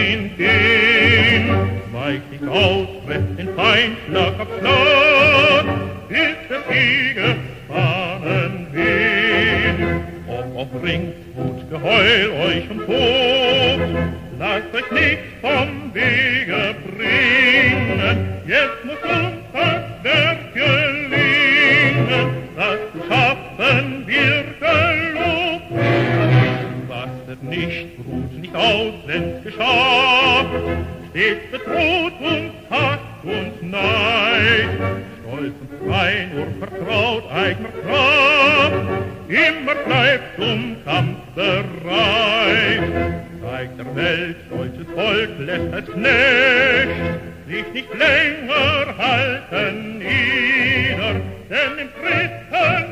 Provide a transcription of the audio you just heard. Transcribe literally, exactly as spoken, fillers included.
ihn gehen, weicht nicht aus, trifft den Feind Schlag auf Schlag, bis der Sieger Fahnen weht. Ob auf Ring, Wut, Geheul euch umtobt, lasst euch nicht vom Wege bringen, jetzt muss uns das Werk gelingen, das zu schaffen wird gelobt. Rastet nicht, ruht nicht aus, wenn's geschah, stets bedroht uns Hass und Neid, stolz und frei, nur vertraut eigener Kraft, immer bleibt zum Kampf bereit. Zeigt der Welt, deutsches Volk lässt als Knecht sich nicht länger halten nieder, denn im dritten